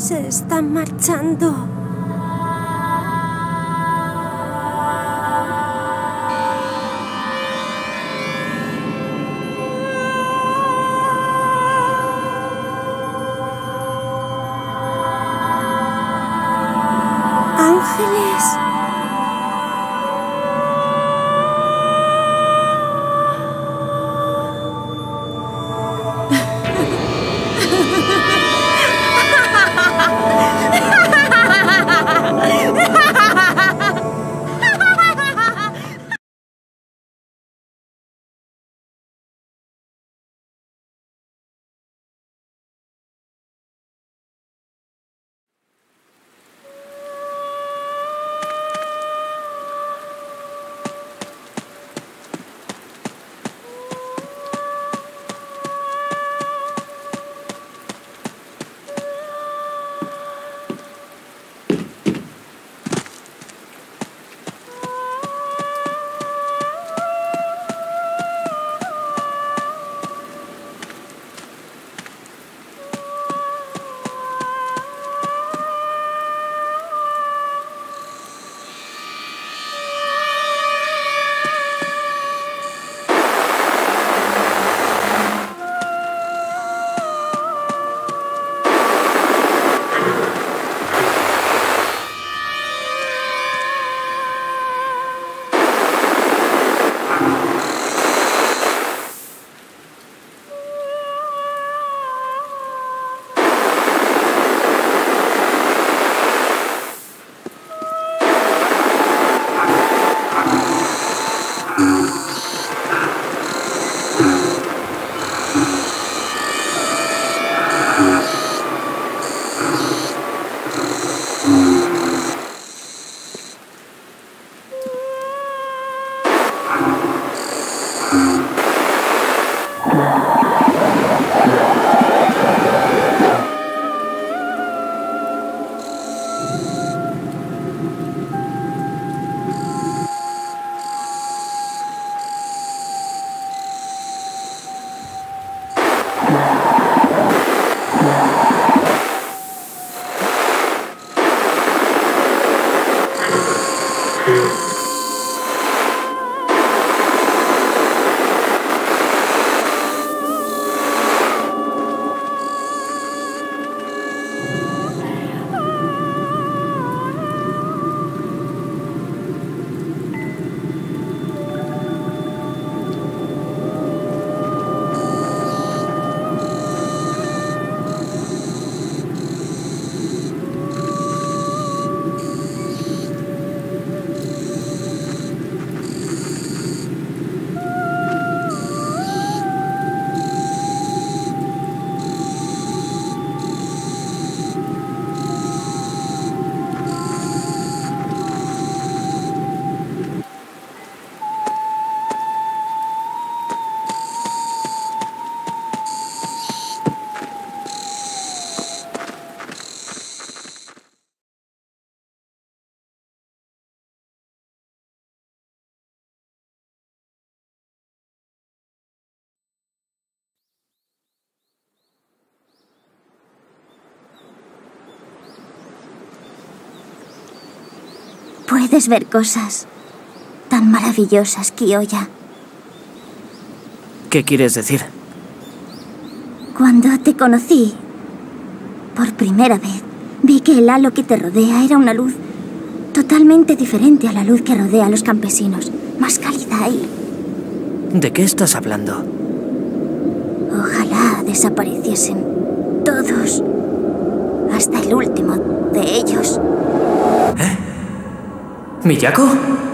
Se están marchando. Ángeles. Puedes ver cosas tan maravillosas, Kiyoya. ¿Qué quieres decir? Cuando te conocí, por primera vez, vi que el halo que te rodea era una luz totalmente diferente a la luz que rodea a los campesinos. Más cálida y... ¿De qué estás hablando? Ojalá desapareciesen todos, hasta el último de ellos. ¿Miyako?